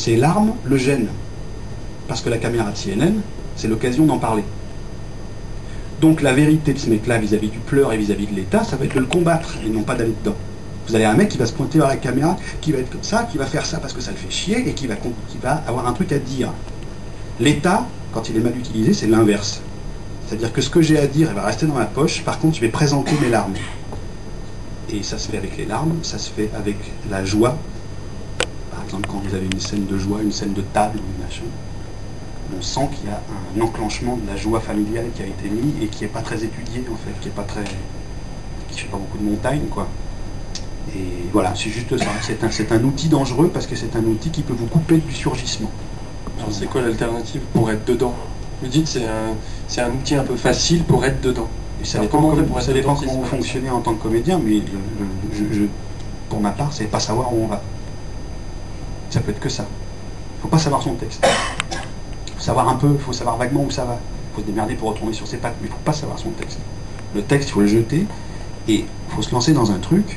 ces larmes le gênent. Parce que la caméra de CNN, c'est l'occasion d'en parler. Donc la vérité de ce mec-là vis-à-vis du pleur et vis-à-vis de l'État, ça va être de le combattre et non pas d'aller dedans. Vous avez un mec qui va se pointer vers la caméra, qui va être comme ça, qui va faire ça parce que ça le fait chier et qui va avoir un truc à dire. L'État, quand il est mal utilisé, c'est l'inverse. C'est-à-dire que ce que j'ai à dire, il va rester dans ma poche, par contre je vais présenter mes larmes. Et ça se fait avec les larmes, ça se fait avec la joie. Par exemple, quand vous avez une scène de joie, une scène de table, ou machin, on sent qu'il y a un enclenchement de la joie familiale qui a été mis et qui n'est pas très étudié en fait, qui est pas très, qui fait pas beaucoup de montagnes quoi. Et voilà, c'est juste ça. C'est un outil dangereux parce que c'est un outil qui peut vous couper du surgissement. Alors c'est quoi l'alternative pour être dedans? Vous dites c'est un outil un peu facile pour être dedans. Et ça dépend comment vous fonctionnez en tant que comédien, mais pour ma part, c'est pas savoir où on va. Ça peut être que ça. Faut pas savoir son texte. Savoir un peu, il faut savoir vaguement où ça va. Il faut se démerder pour retourner sur ses pattes, mais il ne faut pas savoir son texte. Le texte, il faut le jeter, et il faut se lancer dans un truc.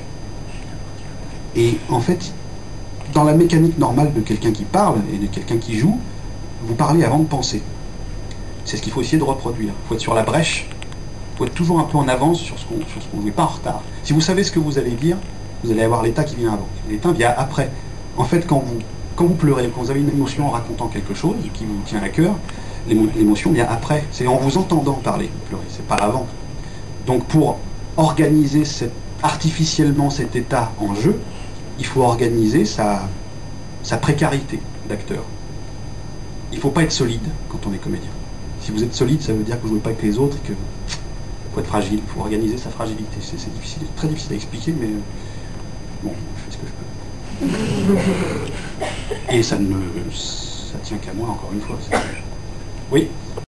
Et en fait, dans la mécanique normale de quelqu'un qui parle et de quelqu'un qui joue, vous parlez avant de penser. C'est ce qu'il faut essayer de reproduire. Il faut être sur la brèche, il faut être toujours un peu en avance sur ce qu'on joue, pas en retard. Si vous savez ce que vous allez dire, vous allez avoir l'état qui vient avant. L'état vient après. En fait, quand vous pleurez, quand vous avez une émotion en racontant quelque chose qui vous tient à cœur, l'émotion vient après. C'est en vous entendant parler que vous pleurez, c'est pas avant. Donc pour organiser artificiellement cet état en jeu, il faut organiser sa précarité d'acteur. Il ne faut pas être solide quand on est comédien. Si vous êtes solide, ça veut dire que vous ne jouez pas avec les autres et que faut être fragile. Il faut organiser sa fragilité. C'est difficile, très difficile à expliquer, mais bon, je fais ce que je peux. Et ça tient qu'à moi, encore une fois. Oui.